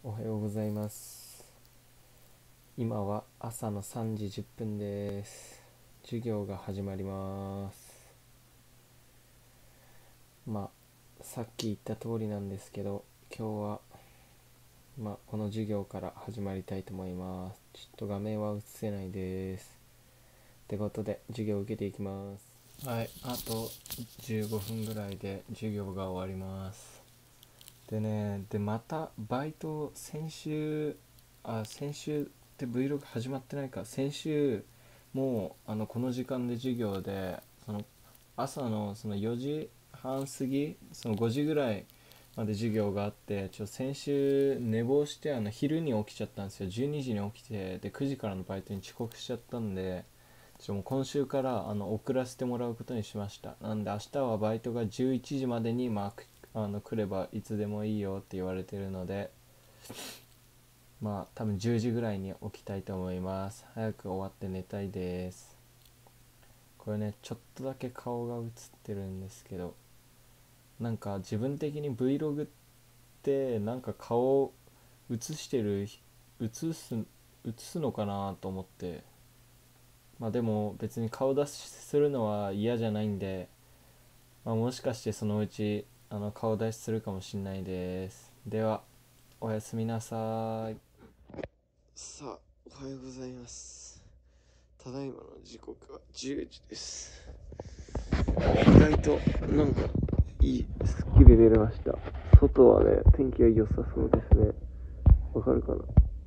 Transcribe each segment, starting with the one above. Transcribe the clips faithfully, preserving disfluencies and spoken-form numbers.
おはようございます。今は朝のさんじじゅっぷんです。授業が始まります。まあさっき言った通りなんですけど、今日はまあこの授業から始まりたいと思います。ちょっと画面は映せないです。ってことで授業を受けていきます。はい、あとじゅうごふんぐらいで授業が終わります。でね、でまたバイト先週あ先週って Vlog 始まってないか。先週もうあのこの時間で授業で、その朝のそのよじはん過ぎ、そのごじぐらいまで授業があって、ちょ先週寝坊して、あの昼に起きちゃったんですよ。じゅうにじに起きて、でくじからのバイトに遅刻しちゃったんで、ちょもう今週からあの送らせてもらうことにしました。なんで明日はバイトがじゅういちじまでにマークあの来ればいつでもいいよって言われてるので、まあ多分じゅうじぐらいに起きたいと思います。早く終わって寝たいです。これね、ちょっとだけ顔が映ってるんですけど、なんか自分的に Vlog ってなんか顔映してる映す映すのかなと思って、まあでも別に顔出しするのは嫌じゃないんで、まあ、もしかしてそのうちあの顔出しするかもしれないです。ではおやすみなさい。さあ、おはようございます。ただいまの時刻はじゅうじです。意外となんかいい、すっきり出れました。外はね、天気が良さそうですね。わかるかな、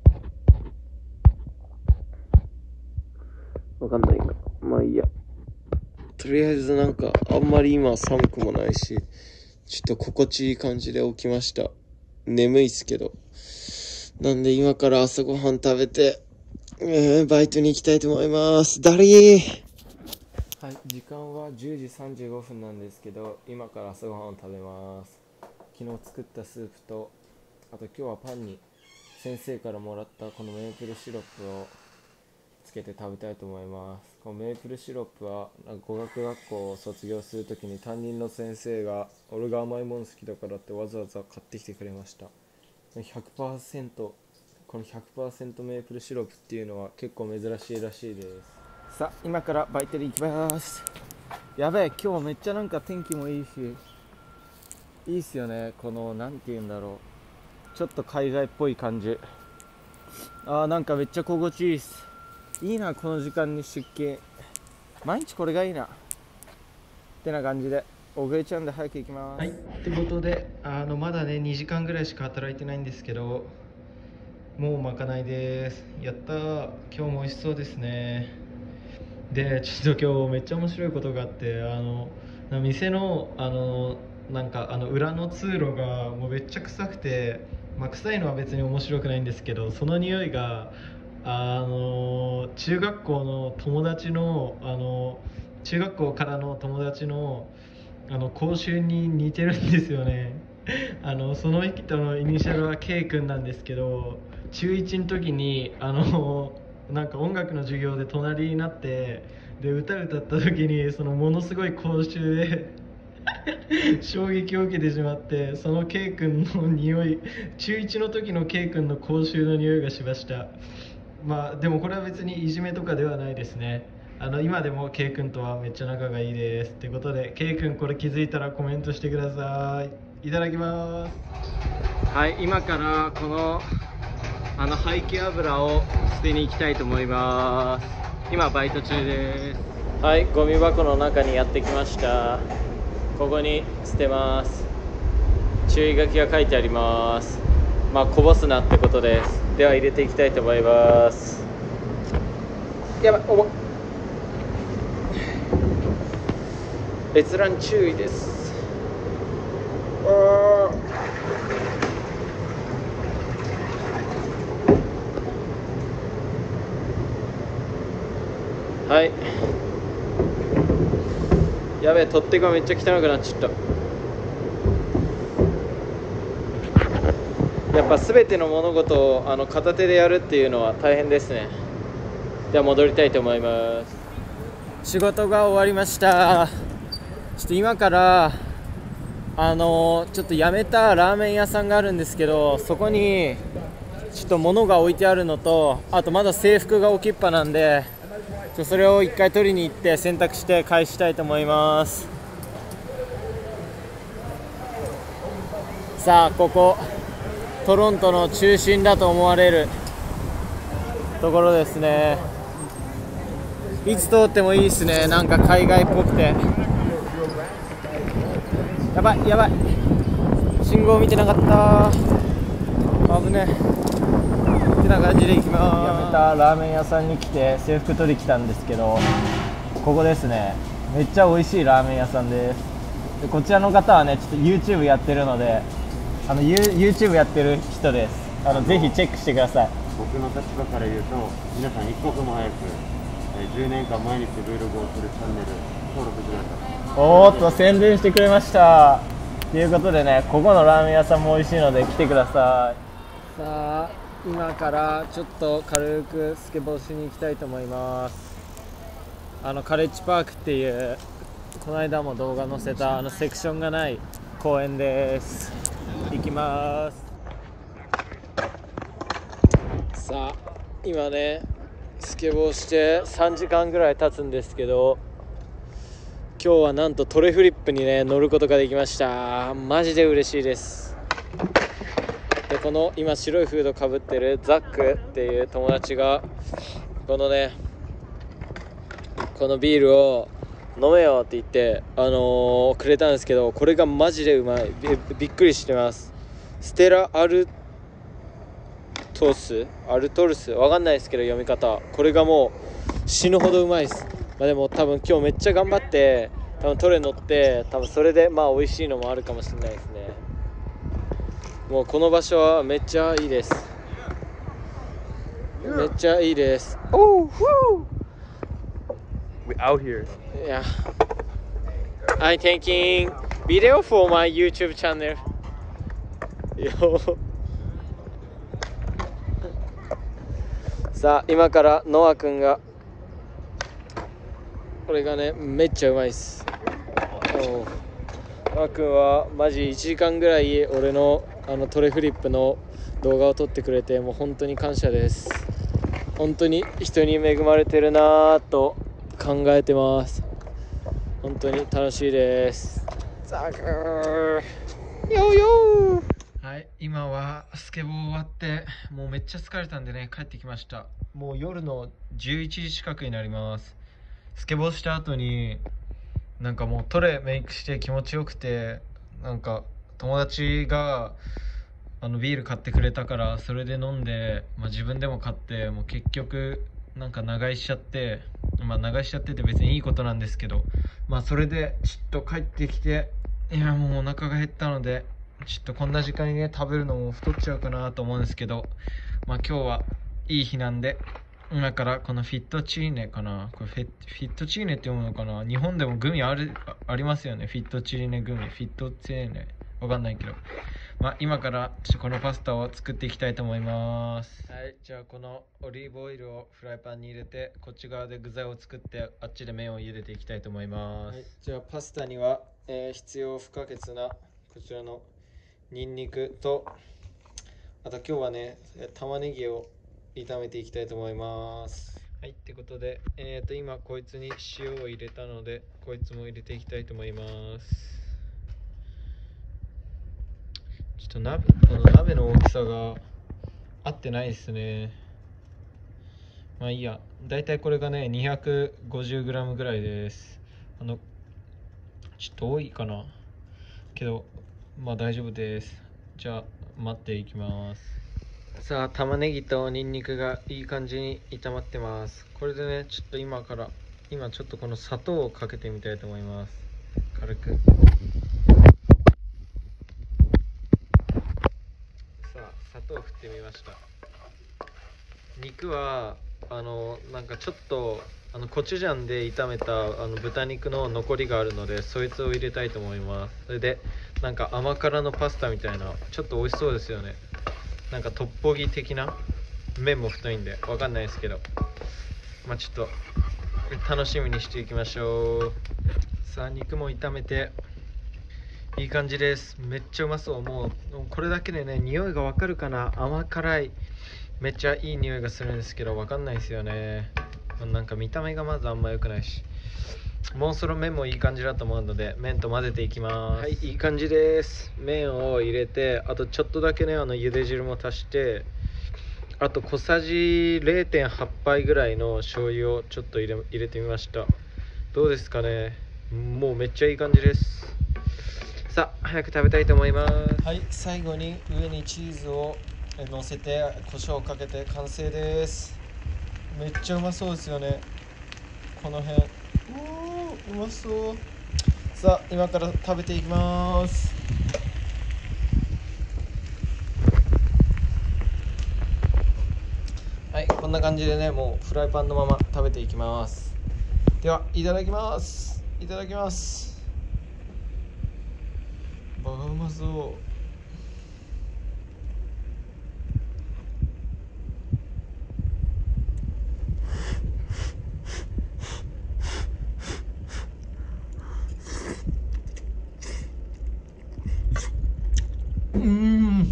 わかんないか。まあいいや。とりあえずなんかあんまり今寒くもないし、ちょっと心地いい感じで起きました。眠いっすけど。なんで今から朝ごはん食べて、えー、バイトに行きたいと思います。だりー。はい、時間はじゅうじさんじゅうごふんなんですけど、今から朝ごはんを食べます。昨日作ったスープと、あと今日はパンに先生からもらったこのメープルシロップをつけて食べたいと思います。このメープルシロップは語学学校を卒業するときに担任の先生が俺が甘いもの好きだからってわざわざ買ってきてくれました。 ひゃくパーセント この ひゃくパーセント メープルシロップっていうのは結構珍しいらしいです。さあ今からバイトで行きます。やべえ、今日めっちゃなんか天気もいいしいいっすよね。このなんて言うんだろう、ちょっと海外っぽい感じ。あーなんかめっちゃ心地いいっす。いいな、この時間に出勤。毎日これがいいなってな感じで遅れちゃうんで早く行きます。はい、ってことであのまだねにじかんぐらいしか働いてないんですけど、もうまかないです。やったー、今日も美味しそうですね。でちょっと今日めっちゃ面白いことがあって、あの店のあのなんかあの裏の通路がもうめっちゃ臭くて、まあ、臭いのは別に面白くないんですけど、その匂いがあの中学校の友達のあの中学校からの友達のあの講習に似てるんですよね。あのその人のイニシャルは K 君なんですけど、中いちの時にあのなんか音楽の授業で隣になって、で歌歌った時にそのものすごい講習で衝撃を受けてしまって、その K 君の匂い、中いちの時の K 君の講習の匂いがしました。まあでもこれは別にいじめとかではないですね。あの今でも K 君とはめっちゃ仲がいいですってことで、 K 君これ気づいたらコメントしてください。いただきます。はい、今からこのあの廃棄油を捨てに行きたいと思います。今バイト中です。はい、ゴミ箱の中にやってきました。ここに捨てます。注意書きが書いてあります。まあこぼすなってことです。では入れていきたいと思います。やばい、重い。閲覧注意です。はい、やべえ、取っ手がめっちゃ汚くなっちゃった。やっぱ全ての物事をあの片手でやるっていうのは大変ですね。では戻りたいと思います。仕事が終わりました。ちょっと今からあのー、ちょっと辞めたラーメン屋さんがあるんですけど、そこにちょっと物が置いてあるのと、あとまだ制服が置きっぱなんで、ちょそれを一回取りに行って洗濯して返したいと思います。さあここトロントの中心だと思われるところですね。いつ通ってもいいですね。なんか海外っぽくて。やばいやばい、信号見てなかった。危ねえってな感じで行きます。やめたラーメン屋さんに来て制服取り来たんですけど、ここですね。めっちゃ美味しいラーメン屋さんです。でこちらの方はね、ちょっと YouTube やってるので、あの YouTube やってる人です。あのぜひチェックしてください。 僕の立場から言うと、皆さん一刻も早くじゅうねんかん毎日 Vlog をするチャンネル登録してください。 おーっと宣伝してくれました。ということでね、ここのラーメン屋さんも美味しいので来てください。さあ今からちょっと軽くスケボーしに行きたいと思います。あのカレッジパークっていうこの間も動画載せたあのセクションがない公園です。行きます。さあ今ねスケボーしてさんじかんぐらい経つんですけど、今日はなんとトレフリップにね乗ることができました。マジで嬉しいです。でこの今白いフードかぶってるザックっていう友達がこのねこのビールを飲めよって言って、あのー、くれたんですけど、これがマジでうまい。 び, びっくりしてます。ステラアルトスアルトルスわかんないですけど読み方、これがもう死ぬほどうまいです。まあ、でも多分今日めっちゃ頑張って多分トレ乗って、多分それでまあ美味しいのもあるかもしれないですね。もうこの場所はめっちゃいいです。めっちゃいいです。おー、 We out here. Yeah. I'm taking video for my YouTube channel. Yo. さあ今からノア君が、これがねめっちゃうまいっす。ノア君はマジいちじかんぐらい俺のあのトレフリップの動画を撮ってくれて、もう本当に感謝です。本当に人に恵まれてるなぁと考えてます。本当に楽しいです。ザクーヨーヨー。はい、今はスケボー終わってもうめっちゃ疲れたんでね帰ってきました。もう夜のじゅういちじ近くになります。スケボーした後になんかもうトレメイクして気持ちよくて、なんか友達があのビール買ってくれたからそれで飲んで、まあ、自分でも買って、もう結局なんか長居しちゃって、まあ長居しちゃってて別にいいことなんですけど、まあそれでちょっと帰ってきて、いやもうお腹が減ったのでちょっとこんな時間にね食べるのも太っちゃうかなと思うんですけど、まあ今日はいい日なんで、今からこのフィットチーネかな、これフィフィットチーネって読むのかな、日本でもグミあるありますよね、フィットチーネグミ、フィットチーネわかんないけど、まあ今からちょっとこのパスタを作っていきたいと思います。はい、じゃあこのオリーブオイルをフライパンに入れて、こっち側で具材を作ってあっちで麺を茹でていきたいと思います。はい、じゃあパスタには、えー、必要不可欠なこちらのニンニクと、あと今日はね玉ねぎを炒めていきたいと思います。はい、ってことで、えーと今こいつに塩を入れたのでこいつも入れていきたいと思います。ちょっと鍋、この鍋の大きさが合ってないですね。まあいいや、だいたいこれがね にひゃくごじゅうグラム ぐらいです。あのちょっと多いかなけどまあ大丈夫です。じゃあ待っていきます。さあ玉ねぎとニンニクがいい感じに炒まってます。これでねちょっと今から今ちょっとこの砂糖をかけてみたいと思います。軽く。さあ砂糖振ってみました。肉はあのなんかちょっとあのコチュジャンで炒めたあの豚肉の残りがあるのでそいつを入れたいと思います。それでなんか甘辛のパスタみたいな、ちょっと美味しそうですよね。なんかトッポギ的な、麺も太いんでわかんないですけど、まあちょっと楽しみにしていきましょう。さあ肉も炒めていい感じです。めっちゃうまそう。もうこれだけでね、匂いがわかるかな。甘辛いめっちゃいい匂いがするんですけど、わかんないですよね。なんか見た目がまずあんま良くないし。もうその麺もいい感じだと思うので、麺と混ぜていきます。はい、いい感じです。麺を入れて、あとちょっとだけね、あの茹で汁も足して、あと小さじ れいてんはち 杯ぐらいの醤油をちょっと入れ入れてみました。どうですかね。もうめっちゃいい感じです。さあ早く食べたいと思います。はい、最後に上にチーズを乗せて胡椒をかけて完成です。めっちゃうまそうですよね。この辺おーうまそう。さあ今から食べていきます。はい、こんな感じでね、もうフライパンのまま食べていきます。ではいただきます。いただきます。あーうまそう。うーん、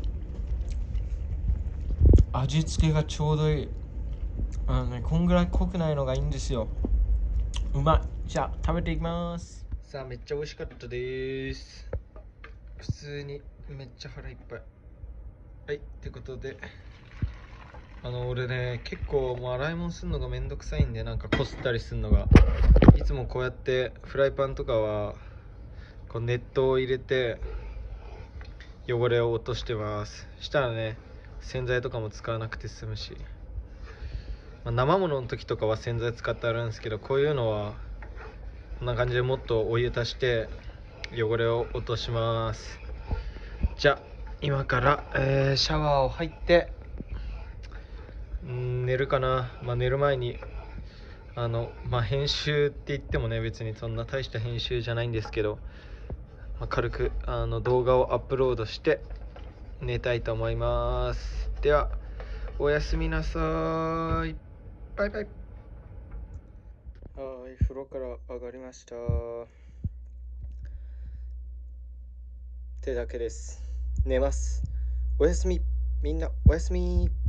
味付けがちょうどいい。あのね、こんぐらい濃くないのがいいんですよ。うまい。じゃあ食べていきます。さあめっちゃ美味しかったです。普通にめっちゃ腹いっぱい。はいってことで、あの俺ね結構もう洗い物するのがめんどくさいんで、なんかこすったりするのが、いつもこうやってフライパンとかはこう熱湯を入れて汚れを落としてます。したらね、洗剤とかも使わなくて済むし、まあ、生ものの時とかは洗剤使ってあるんですけど、こういうのはこんな感じでもっとお湯足して汚れを落とします。じゃあ今から、えーシャワーを入ってん寝るかな。まあ寝る前にあのまあ編集って言ってもね、別にそんな大した編集じゃないんですけど、まあ、軽くあの動画をアップロードして寝たいと思います。ではおやすみなさい。バイバイ。はい、風呂から上がりましたってだけです。寝ます。おやすみ。みんなおやすみ。